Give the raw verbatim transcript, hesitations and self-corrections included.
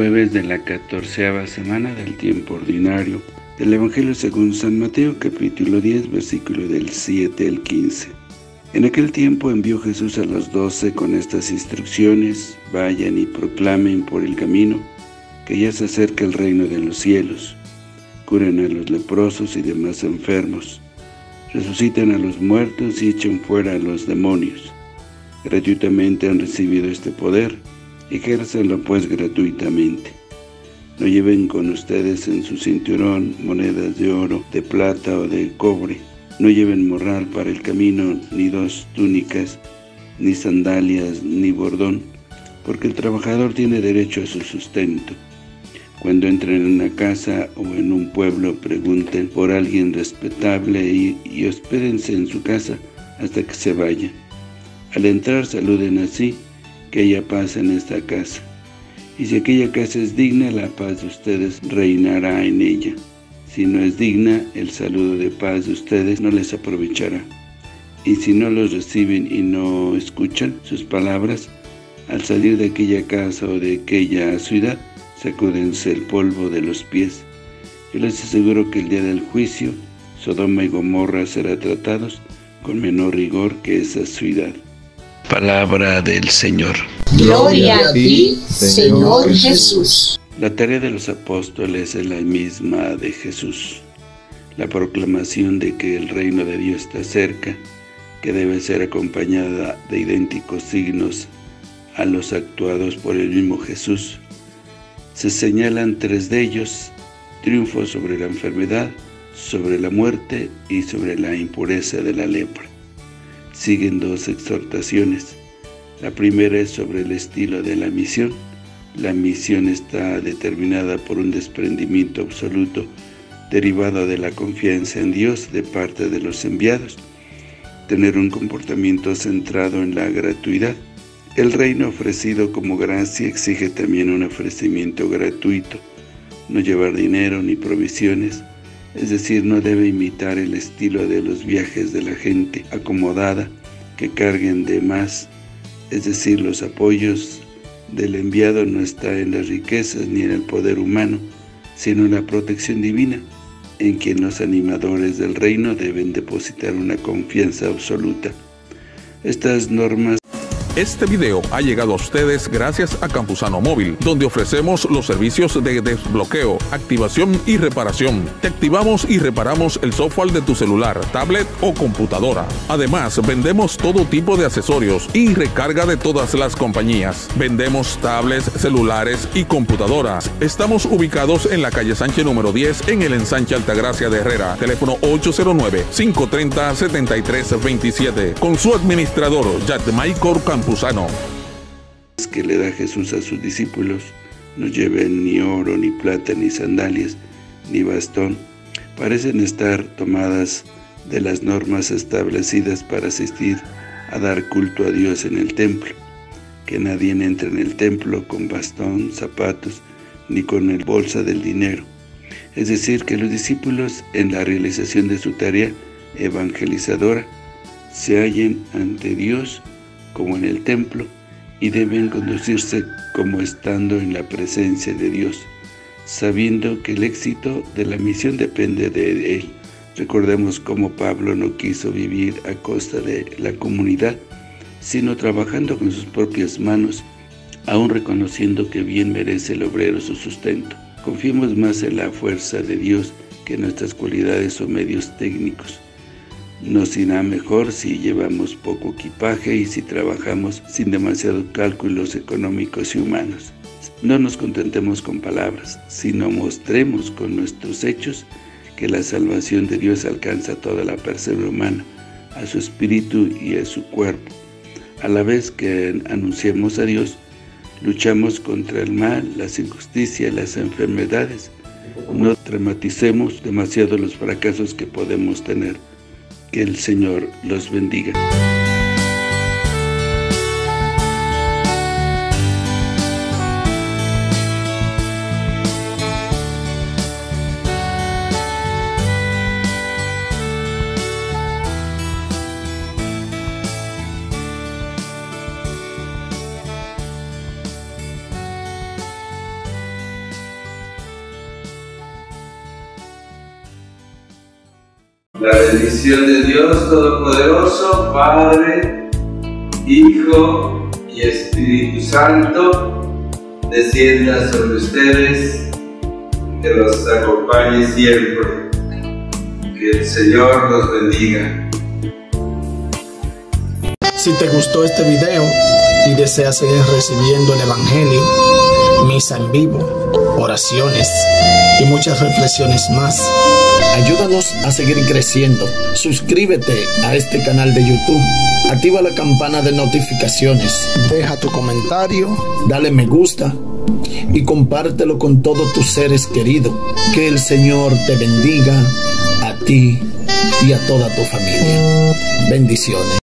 jueves de la catorceava semana del tiempo ordinario del Evangelio según San Mateo, capítulo diez, versículo del siete al quince. En aquel tiempo envió Jesús a los doce con estas instrucciones: vayan y proclamen por el camino que ya se acerca el reino de los cielos. Curen a los leprosos y demás enfermos, resucitan a los muertos y echen fuera a los demonios. Gratuitamente han recibido este poder, ejérzanlo pues gratuitamente. No lleven con ustedes en su cinturón monedas de oro, de plata o de cobre. No lleven morral para el camino, ni dos túnicas, ni sandalias, ni bordón, porque el trabajador tiene derecho a su sustento. Cuando entren en una casa o en un pueblo, pregunten por alguien respetable y, y hospédense en su casa hasta que se vaya. Al entrar saluden así: que haya paz en esta casa. Y si aquella casa es digna, la paz de ustedes reinará en ella. Si no es digna, el saludo de paz de ustedes no les aprovechará. Y si no los reciben y no escuchan sus palabras, al salir de aquella casa o de aquella ciudad, sacúdense el polvo de los pies. Yo les aseguro que el día del juicio, Sodoma y Gomorra serán tratados con menor rigor que esa ciudad. Palabra del Señor. Gloria a ti, Señor Jesús. La tarea de los apóstoles es la misma de Jesús: la proclamación de que el reino de Dios está cerca, que debe ser acompañada de idénticos signos a los actuados por el mismo Jesús. Se señalan tres de ellos: triunfo sobre la enfermedad, sobre la muerte y sobre la impureza de la lepra. Siguen dos exhortaciones. La primera es sobre el estilo de la misión. La misión está determinada por un desprendimiento absoluto derivado de la confianza en Dios de parte de los enviados. Tener un comportamiento centrado en la gratuidad. El reino ofrecido como gracia exige también un ofrecimiento gratuito. No llevar dinero ni provisiones, es decir, no debe imitar el estilo de los viajes de la gente acomodada que carguen de más, es decir, los apoyos del enviado no está en las riquezas ni en el poder humano, sino en la protección divina, en quien los animadores del reino deben depositar una confianza absoluta. Estas normas. Este video ha llegado a ustedes gracias a Campusano Móvil, donde ofrecemos los servicios de desbloqueo, activación y reparación. Te activamos y reparamos el software de tu celular, tablet o computadora. Además, vendemos todo tipo de accesorios y recarga de todas las compañías. Vendemos tablets, celulares y computadoras. Estamos ubicados en la calle Sánchez número diez, en el ensanche Altagracia de Herrera. Teléfono ocho cero nueve, cinco tres cero, siete tres dos siete. Con su administrador, Yadmaicor Campusano. Que le da Jesús a sus discípulos: no lleven ni oro, ni plata, ni sandalias, ni bastón. Parecen estar tomadas de las normas establecidas para asistir a dar culto a Dios en el templo. Que nadie entre en el templo con bastón, zapatos, ni con el bolsa del dinero. Es decir, que los discípulos, en la realización de su tarea evangelizadora, se hallen ante Dios como en el templo, y deben conducirse como estando en la presencia de Dios, sabiendo que el éxito de la misión depende de Él. Recordemos cómo Pablo no quiso vivir a costa de la comunidad, sino trabajando con sus propias manos, aún reconociendo que bien merece el obrero su sustento. Confiemos más en la fuerza de Dios que en nuestras cualidades o medios técnicos. Nos irá mejor si llevamos poco equipaje y si trabajamos sin demasiados cálculos económicos y humanos. No nos contentemos con palabras, sino mostremos con nuestros hechos que la salvación de Dios alcanza a toda la persona humana, a su espíritu y a su cuerpo. A la vez que anunciamos a Dios, luchamos contra el mal, las injusticias, las enfermedades. No dramaticemos demasiado los fracasos que podemos tener. Que el Señor los bendiga. La bendición de Dios Todopoderoso, Padre, Hijo y Espíritu Santo, descienda sobre ustedes, que los acompañe siempre. Que el Señor los bendiga. Si te gustó este video y deseas seguir recibiendo el Evangelio, misa en vivo, oraciones y muchas reflexiones más, ayúdanos a seguir creciendo. Suscríbete a este canal de YouTube, activa la campana de notificaciones, deja tu comentario, dale me gusta y compártelo con todos tus seres queridos. Que el Señor te bendiga a ti y a toda tu familia. Bendiciones.